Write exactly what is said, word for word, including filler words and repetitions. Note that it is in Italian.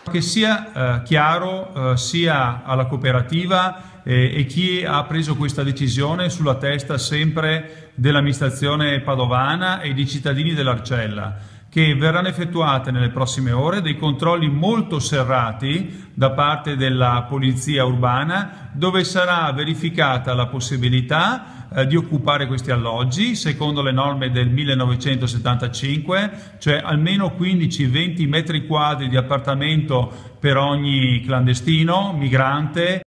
Che sia eh, chiaro eh, sia alla cooperativa eh, e chi ha preso questa decisione sulla testa sempre dell'amministrazione padovana e dei cittadini dell'Arcella, che verranno effettuate nelle prossime ore dei controlli molto serrati da parte della polizia urbana, dove sarà verificata la possibilità eh, di occupare questi alloggi secondo le norme del millenovecentosettantacinque, cioè almeno quindici venti metri quadri di appartamento per ogni clandestino, migrante